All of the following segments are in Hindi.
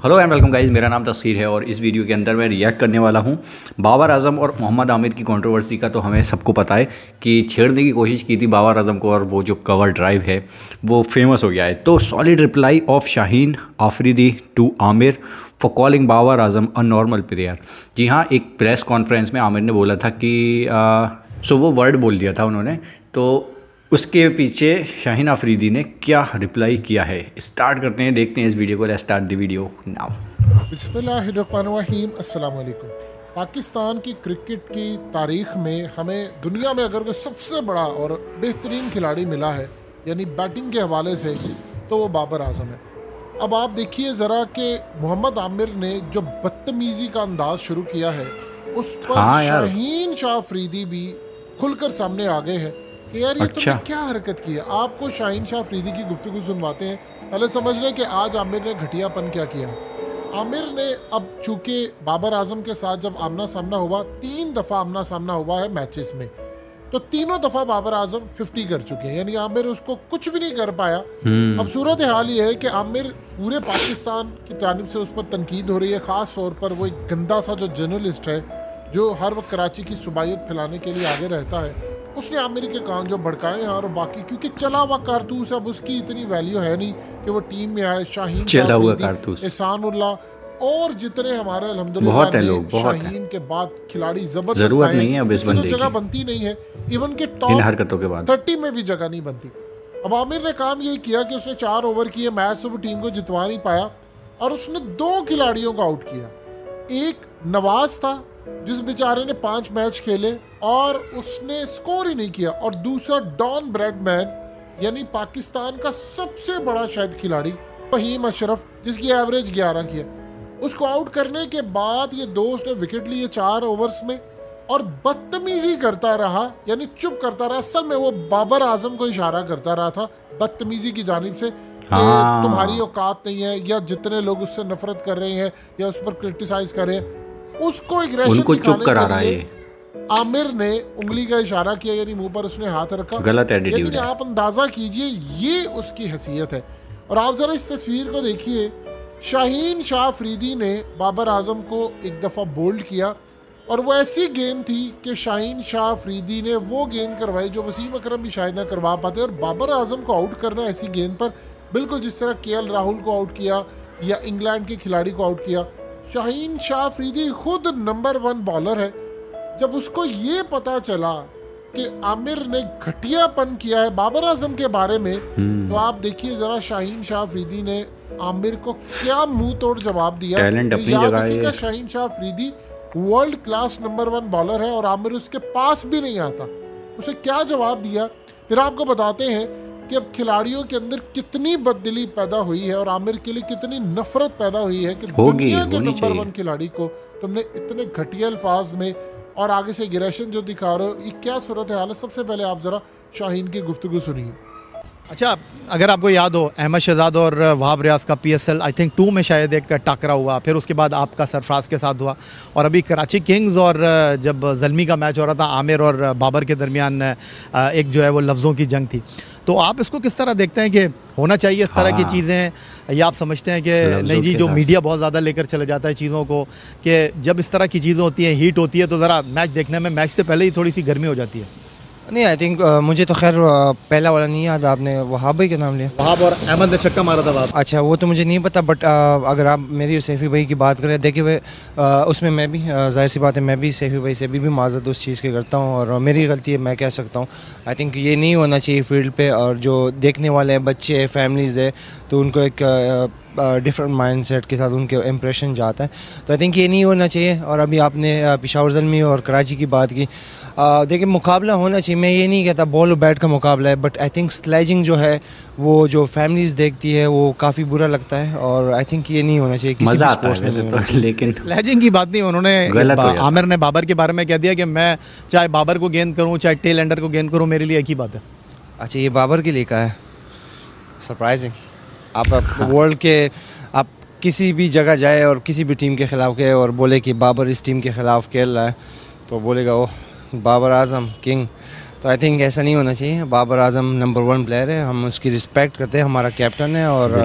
हेलो एंड वेलकम गाइस, मेरा नाम तस्कीर है और इस वीडियो के अंदर मैं रिएक्ट करने वाला हूं बाबर आजम और मोहम्मद आमिर की कंट्रोवर्सी का। तो हमें सबको पता है कि छेड़ने की कोशिश की थी बाबर आजम को और वो जो कवर ड्राइव है वो फेमस हो गया है। तो solid reply of Shaheen Afridi to Amir for calling Babar Azam a normal player. जी हाँ, एक प्रेस कॉन्फ्रेंस में आमिर ने बोला था कि वो वर्ड बोल दिया था उन्होंने, तो उसके पीछे शाहीन आफरीदी ने क्या रिप्लाई किया है। स्टार्ट करते हैं, देखते हैं इस वीडियो को। Let's start the video now. बिस्मिल्लाहिर्रहमानिर्रहीम। अस्सलाम वालेकुम। पाकिस्तान की क्रिकेट की तारीख में हमें दुनिया में अगर कोई सबसे बड़ा और बेहतरीन खिलाड़ी मिला है यानी बैटिंग के हवाले से, तो वो बाबर आजम है। अब आप देखिए ज़रा कि मोहम्मद आमिर ने जो बदतमीज़ी का अंदाज शुरू किया है उस पर शाहीन शाह अफरीदी भी खुलकर सामने आ गए हैं कि यार ये तुमने क्या हरकत की है। आपको शाहीन शाह अफरीदी की गुफ्तगू सुनवाते हैं, पहले समझ लें कि आज आमिर ने घटियापन क्या किया है। आमिर ने अब चूंकि बाबर आजम के साथ जब आमना सामना हुआ, 3 दफ़ा आमना सामना हुआ है मैचेस में, तो तीनों दफ़ा बाबर आजम 50 कर चुके हैं, यानी आमिर उसको कुछ भी नहीं कर पाया। अब सूरत हाल ये है कि आमिर पूरे पाकिस्तान की जानिब से उस पर तनकीद हो रही है, ख़ास तौर पर वो एक गंदा सा जो जर्नलिस्ट है जो हर वक्त कराची की सुबायत फैलाने के लिए आगे रहता है, उसने आमिर के कान जो भड़काए हैं। और बाकी क्योंकि चला हुआ कारतूस, अब उसकी इतनी वैल्यू है नहीं कि वो टीम में आए। शाहीन चला हुआ कारतूस, एहसानुल्लाह और जितने हमारे अल्हम्दुलिल्लाह शाहीन के बाद खिलाड़ी जबरदस्त, जरूरत नहीं है अब इस बंदे की जगह बनती नहीं है, इवन के टॉप हरकतों के बाद 30 में भी जगह नहीं बनती। अब आमिर ने काम यही किया कि उसने 4 ओवर किए, मैच से वो टीम को जितवा नहीं पाया और उसने 2 खिलाड़ियों को आउट किया। एक नवाज था जिस बेचारे ने 5 मैच खेले और उसने स्कोर ही नहीं किया, और दूसरा डॉन ब्रैडमैन यानी पाकिस्तान का सबसे बड़ा शायद खिलाड़ी फहीम अशरफ, जिसकी एवरेज 11 की है। उसको आउट करने के बाद ये 2 उसने विकेट लिए 4 ओवर्स में और बदतमीजी करता रहा, यानी चुप करता रहा। असल में वो बाबर आजम को इशारा करता रहा था बदतमीजी की जानिब से कि तुम्हारी औकात नहीं है, या जितने लोग उससे नफरत कर रहे हैं या उस पर क्रिटिसाइज कर रहे हैं उसको उनको चुप करा रहा है। आमिर ने उंगली का इशारा किया, यानी मुंह पर उसने हाथ रखा। गलत एटीट्यूड है। आप अंदाजा कीजिए ये उसकी हैसियत है। और आप जरा इस तस्वीर को देखिए, शाहीन शाह अफरीदी ने बाबर आजम को एक दफ़ा बोल्ड किया और वो ऐसी गेंद थी कि शाहीन शाह अफरीदी ने वो गेंद करवाई जो वसीम अकरम भी शायद ना करवा पाते। और बाबर आजम को आउट करना ऐसी गेंद पर, बिल्कुल जिस तरह केएल राहुल को आउट किया या इंग्लैंड के खिलाड़ी को आउट किया। शाहीन शाह अफरीदी खुद नंबर 1 बॉलर है। जब उसको ये पता चला कि आमिर ने घटियापन किया है बाबर आजम के बारे में, तो आप देखिए जरा शाहीन शाह अफरीदी ने आमिर को क्या मुंह तोड़ जवाब दिया। याद रखिएगा, Shaheen Shah Afridi world class number 1 bowler है और आमिर उसके पास भी नहीं आता। उसे क्या जवाब दिया, फिर आपको बताते हैं कि अब खिलाड़ियों के अंदर कितनी बददिली पैदा हुई है और आमिर के लिए कितनी नफरत पैदा हुई है कि दुनिया के नंबर 1 खिलाड़ी को तुमने इतने घटिया अल्फाज में और आगे से गिरेशन जो दिखा रहे हो, ये क्या सूरत हाल है। सबसे पहले आप जरा शाहीन की गुफ्तगू सुनिए। अच्छा, अगर आपको याद हो, अहमद शहजाद और वहाब रियाज का PSL आई थिंक 2 में शायद एक टाकरा हुआ, फिर उसके बाद आपका सरफराज के साथ हुआ, और अभी कराची किंग्स और जब ज़ल्मी का मैच हो रहा था आमिर और बाबर के दरमियान एक जो है वो लफ्ज़ों की जंग थी। तो आप इसको किस तरह देखते हैं कि होना चाहिए इस तरह की चीज़ें, या आप समझते हैं कि नहीं जी, जो मीडिया बहुत ज़्यादा लेकर चले जाता है चीज़ों को, कि जब इस तरह की चीज़ें होती हैं, हीट होती है, तो ज़रा मैच देखने में मैच से पहले ही थोड़ी सी गर्मी हो जाती है? नहीं, आई थिंक मुझे तो खैर पहला वाला नहीं याद। आपने वहाब भाई का नाम लिया? वहाब और अहमद ने छक्का मारा था। अच्छा, वो तो मुझे नहीं पता, बट अगर आप मेरी और सैफ़ी भाई की बात करें, देखिए वे उसमें मैं भी जाहिर सी बात है, मैं भी सैफ़ी भाई से भी माज़रत उस चीज़ की करता हूँ और मेरी गलती है, मैं कह सकता हूँ। आई थिंक ये नहीं होना चाहिए फील्ड पे, और जो देखने वाले हैं बच्चे हैं, फैमिलीज़ है, तो उनको एक डिफरेंट माइंडसेट के साथ उनके इम्प्रेशन जाता है, तो आई थिंक ये नहीं होना चाहिए। और अभी आपने पेशावर ज़ल्मी और कराची की बात की, देखिए मुकाबला होना चाहिए, मैं ये नहीं कहता बॉल और बैट का मुकाबला है, बट आई थिंक स्लेजिंग जो है वो जो फैमिलीज़ देखती है वो काफ़ी बुरा लगता है, और आई थिंक ये नहीं होना चाहिए किसी भी स्पोर्ट्स में। तो लेकिन स्लेजिंग की बात नहीं, उन्होंने आमिर ने बाबर के बारे में कह दिया कि मैं चाहे बाबर को गेंद करूँ चाहे टेल एंडर को गेंद करूँ, मेरे लिए एक ही बात है। अच्छा, ये बाबर के लिए कहा है, सरप्राइजिंग। आप वर्ल्ड के आप किसी भी जगह जाए और किसी भी टीम के ख़िलाफ़ गए और बोले कि बाबर इस टीम के ख़िलाफ़ खेल रहा है, तो बोलेगा ओह बाबर आजम किंग, तो आई थिंक ऐसा नहीं होना चाहिए। बाबर आजम नंबर 1 प्लेयर है, हम उसकी रिस्पेक्ट करते हैं, हमारा कैप्टन है और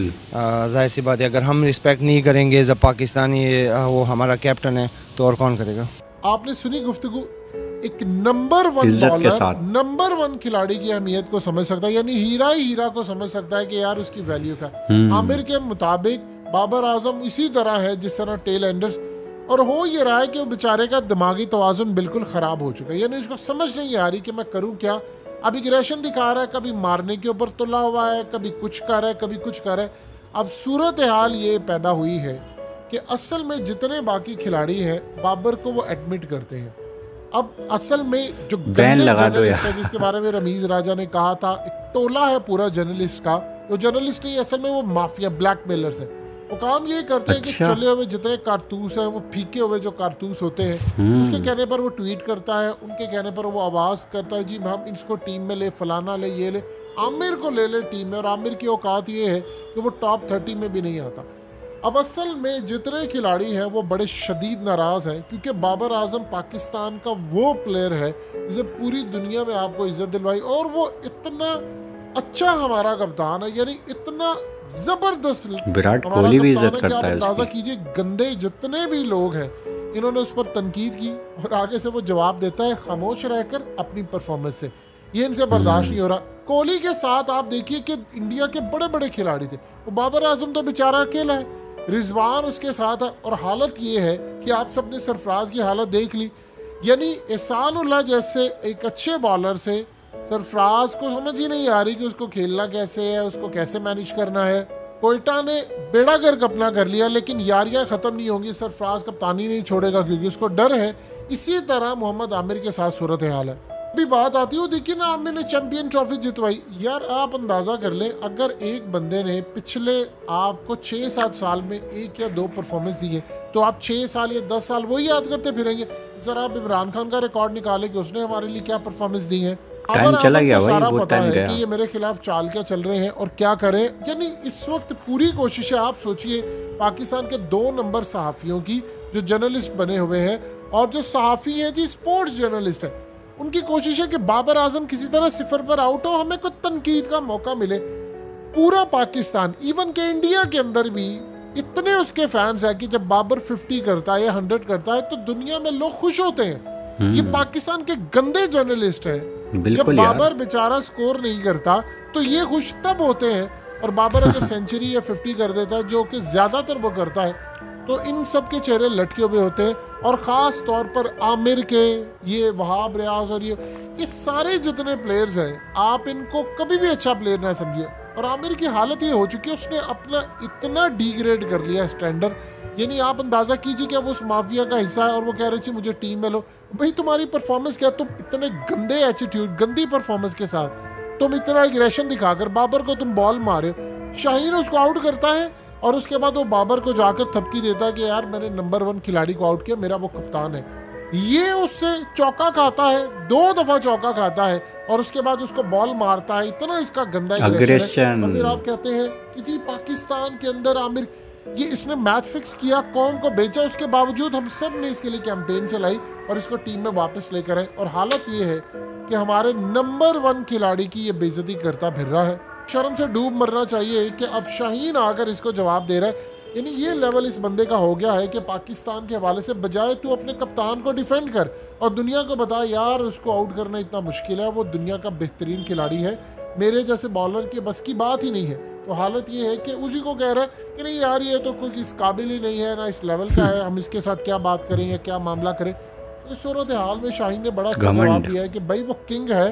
जाहिर सी बात है अगर हम रिस्पेक्ट नहीं करेंगे जब पाकिस्तानी वो हमारा कैप्टन है तो और कौन करेगा। आपने सुनी गुफ्तगू, एक नंबर 1 बॉलर नंबर 1 खिलाड़ी की अहमियत को समझ सकता है, यानी हीरा ही हीरा को समझ सकता है कि यार उसकी वैल्यू क्या। आमिर के मुताबिक बाबर आजम इसी तरह है जिस तरह टेल एंडर्स, और हो ये रहा है कि वो बेचारे का दिमागी तवाजुन बिल्कुल ख़राब हो चुका है, यानी उसको समझ नहीं आ रही कि मैं करूं क्या। अब एग्रेशन दिखा रहा है, कभी मारने के ऊपर तुला हुआ है, कभी कुछ कर रहा है, कभी कुछ कर रहा है। अब सूरत हाल ये पैदा हुई है कि असल में जितने बाकी खिलाड़ी हैं बाबर को वो एडमिट करते हैं। अब असल में जो जर्नलिस्ट है जिसके बारे में रमीज राजा ने कहा था, एक टोला है पूरा जर्नलिस्ट का, वो जर्नलिस्ट नहीं असल में वो माफिया ब्लैकमेलर्स है। वो काम ये करते हैं कि चले हुए जितने कारतूस हैं, वो फीके हुए जो कारतूस होते हैं, उसके कहने पर वो ट्वीट करता है, उनके कहने पर वो आवाज़ करता है जी हम इसको टीम में ले, फलाना ले, ये ले, आमिर को ले ले टीम में। और आमिर की औकात ये है कि वो टॉप 30 में भी नहीं आता। अब असल में जितने खिलाड़ी हैं वो बड़े शदीद नाराज़ हैं क्योंकि बाबर आजम पाकिस्तान का वो प्लेयर है जिसे पूरी दुनिया में आपको इज्जत दिलवाई, और वो इतना अच्छा हमारा कप्तान है, यानी इतना जबरदस्त विराट कोहली भी इज्जत करता है। अंदाजा कीजिए गंदे जितने भी लोग हैं इन्होंने उस पर तनकीद की और आगे से वो जवाब देता है खामोश रहकर अपनी परफॉर्मेंस से। ये इनसे बर्दाश्त नहीं हो रहा। कोहली के साथ आप देखिए कि इंडिया के बड़े बड़े खिलाड़ी थे, वो बाबर आजम तो बेचारा अकेला है, रिजवान उसके साथ है, और हालत ये है कि आप सबने सरफराज की हालत देख ली, यानी एहसान उल्लाह जैसे एक अच्छे बॉलर से सरफराज को समझ ही नहीं आ रही कि उसको खेलना कैसे है, उसको कैसे मैनेज करना है। कोयटा ने बेड़ा गर्क अपना कर लिया, लेकिन यारियां खत्म नहीं होंगी, सरफराज कप्तानी नहीं छोड़ेगा क्योंकि उसको डर है। इसी तरह मोहम्मद आमिर के साथ सूरत हाल है। अभी बात आती है, देखिए ना आमिर ने चैंपियन ट्रॉफी जितवाई, यार आप अंदाजा कर लें अगर एक बंदे ने पिछले आपको 6-7 साल में 1 या 2 परफॉर्मेंस दी है तो आप 6 साल या 10 साल वही याद करते फिरेंगे। सर आप इमरान खान का रिकॉर्ड निकाले कि उसने हमारे लिए क्या परफॉर्मेंस दी है। टाइम चला गया भाई, सारा वो पता टाइम है गया कि ये मेरे खिलाफ चाल क्या चल रहे हैं और क्या करें, यानी इस वक्त पूरी कोशिश है। आप सोचिए पाकिस्तान के 2 नंबर सहाफियों की जो जर्नलिस्ट बने हुए हैं और जो सहाफी हैं जी स्पोर्ट्स जर्नलिस्ट है, उनकी कोशिश है कि बाबर आजम किसी तरह 0 पर आउट हो, हमें कोई तनकीद का मौका मिले। पूरा पाकिस्तान इवन के इंडिया के अंदर भी इतने उसके फैंस हैं कि जब बाबर 50 करता है या 100 करता है तो दुनिया में लोग खुश होते हैं। ये पाकिस्तान के गंदे जर्नलिस्ट है। जब बाबर बेचारा स्कोर नहीं करता तो ये खुश तब होते हैं, और बाबर अगर सेंचुरी या 50 कर देता है जो कि ज्यादातर वो करता है तो इन सब के चेहरे लटके हुए होते हैं। और ख़ास तौर पर आमिर के, ये वहाब रियाज और ये सारे जितने प्लेयर्स हैं आप इनको कभी भी अच्छा प्लेयर ना समझिए। और आमिर की हालत ये हो चुकी है उसने अपना इतना डिग्रेड कर लिया स्टैंडर्ड, यानी आप अंदाज़ा कीजिए कि अब उस माफिया का हिस्सा है और वो कह रहे थे मुझे टीम में लो। भाई तुम्हारी परफॉर्मेंस क्या, तुम इतने गंदे एटीट्यूड गंदी परफॉर्मेंस के साथ तुम इतना एग्रेशन दिखाकर बाबर को तुम बॉल मारे, शाहीन उसको आउट करता है और उसके बाद वो बाबर को जाकर थपकी देता है कि यार मैंने नंबर 1 खिलाड़ी को आउट किया, मेरा वो कप्तान है। ये उससे चौका खाता है, 2 दफा चौका खाता है और उसके बाद उसको बॉल मारता है। इतना इसका गंदा एग्रेशन। और फिर आप कहते हैं कि जी पाकिस्तान के अंदर आमिर ये इसने मैच फिक्स किया, कौम को बेचा, उसके बावजूद हम सब ने इसके लिए कैंपेन चलाई और इसको टीम में वापस लेकर आए। और हालत ये है कि हमारे नंबर 1 खिलाड़ी की ये बेइज्जती करता फिर रहा है। शर्म से डूब मरना चाहिए कि अब शाहीन आकर इसको जवाब दे रहा है। यानी ये लेवल इस बंदे का हो गया है कि पाकिस्तान के हवाले से बजाय तू अपने कप्तान को डिफेंड कर और दुनिया को बता यार उसको आउट करना इतना मुश्किल है, वो दुनिया का बेहतरीन खिलाड़ी है, मेरे जैसे बॉलर की बस की बात ही नहीं है। तो हालत ये है कि उसी को कह रहा है कि नहीं यार ये तो कोई इस काबिल ही नहीं है, ना इस लेवल का है, हम इसके साथ क्या बात करें या क्या मामला करें। इस सूरत हाल में शाहीन ने बड़ा अच्छा जवाब दिया है कि भाई वो किंग है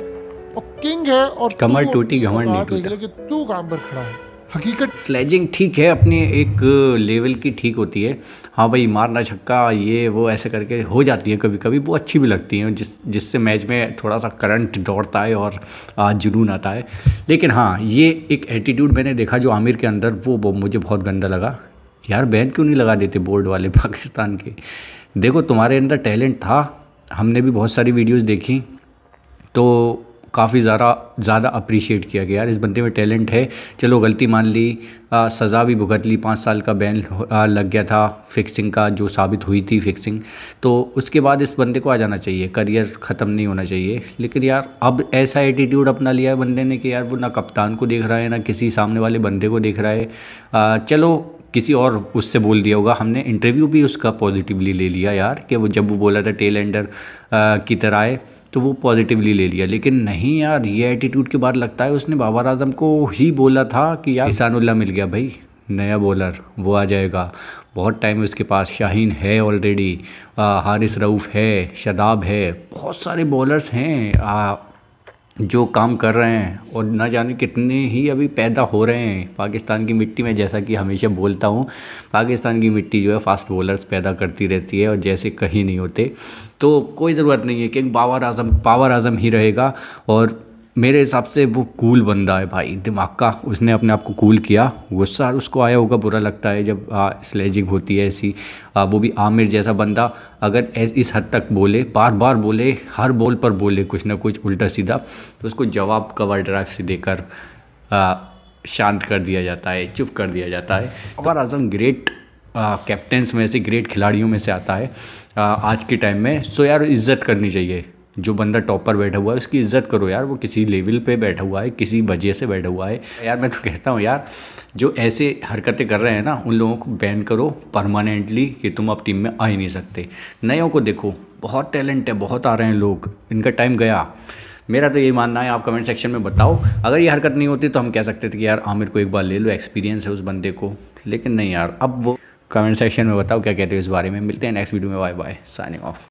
और कमर टूटी घमंड नहीं टूटा, लेकिन तू काम पर खड़ा है। हकीकत स्लेजिंग ठीक है, अपने एक लेवल की ठीक होती है। हाँ भाई मारना छक्का ये वो ऐसे करके हो जाती है कभी कभी, वो अच्छी भी लगती है जिससे मैच में थोड़ा सा करंट दौड़ता है और जुनून आता है। लेकिन हाँ ये एक एटीट्यूड मैंने देखा जो आमिर के अंदर, वो मुझे बहुत गंदा लगा। यार बैन क्यों नहीं लगा देते बोर्ड वाले पाकिस्तान के? देखो तुम्हारे अंदर टैलेंट था, हमने भी बहुत सारी वीडियोज़ देखी, तो काफ़ी ज़्यादा अप्रिशिएट किया गया यार, इस बंदे में टैलेंट है। चलो गलती मान ली, सज़ा भी भुगत ली, 5 साल का बैन लग गया था फिक्सिंग का, जो साबित हुई थी फिक्सिंग, तो उसके बाद इस बंदे को आ जाना चाहिए, करियर ख़त्म नहीं होना चाहिए। लेकिन यार अब ऐसा एटीट्यूड अपना लिया है बंदे ने कि यार वो ना कप्तान को देख रहा है ना किसी सामने वाले बंदे को देख रहा है। चलो किसी और उससे बोल दिया होगा, हमने इंटरव्यू भी उसका पॉजिटिवली ले लिया यार, कि वो जब वो बोला था टेल एंडर की तरह है, तो वो पॉजिटिवली ले लिया। लेकिन नहीं यार, ये एटीट्यूड के बाद लगता है उसने बाबर आजम को ही बोला था कि यार ईसानुल्लाह मिल गया भाई, नया बॉलर, वो आ जाएगा, बहुत टाइम है उसके पास, शाहीन है ऑलरेडी, हारिस रऊफ़ है, शदाब है, बहुत सारे बॉलर्स हैं जो काम कर रहे हैं, और ना जाने कितने ही अभी पैदा हो रहे हैं पाकिस्तान की मिट्टी में। जैसा कि हमेशा बोलता हूँ, पाकिस्तान की मिट्टी जो है फास्ट बॉलर्स पैदा करती रहती है, और जैसे कहीं नहीं होते। तो कोई ज़रूरत नहीं है कि बाबर आजम ही रहेगा, और मेरे हिसाब से वो कूल बंदा है भाई, दिमाग का, उसने अपने आप को कूल किया। गुस्सा उसको आया होगा, बुरा लगता है जब स्लेजिंग होती है ऐसी, वो भी आमिर जैसा बंदा अगर इस हद तक बोले, बार बार बोले, हर बॉल पर बोले कुछ ना कुछ उल्टा सीधा, तो उसको जवाब कवर ड्राइव से देकर शांत कर दिया जाता है, चुप कर दिया जाता है। बाबर आजम ग्रेट कैप्टन्स में से, ग्रेट खिलाड़ियों में से आता है आज के टाइम में। सो यार इज़्ज़त करनी चाहिए, जो बंदा टॉप पर बैठा हुआ है उसकी इज़्ज़त करो यार, वो किसी लेवल पे बैठा हुआ है, किसी वजह से बैठा हुआ है यार। मैं तो कहता हूँ यार, जो ऐसे हरकतें कर रहे हैं ना, उन लोगों को बैन करो परमानेंटली, कि तुम अब टीम में आ ही नहीं सकते। नयों को देखो, बहुत टैलेंट है, बहुत आ रहे हैं लोग, इनका टाइम गया। मेरा तो यही मानना है, आप कमेंट सेक्शन में बताओ। अगर ये हरकत नहीं होती तो हम कह सकते थे कि यार आमिर को एक बार ले लो, एक्सपीरियंस है उस बंदे को, लेकिन नहीं यार। अब वो कमेंट सेक्शन में बताओ क्या कहते हो इस बारे में। मिलते हैं नेक्स्ट वीडियो में, बाय बाय, साइनिंग ऑफ।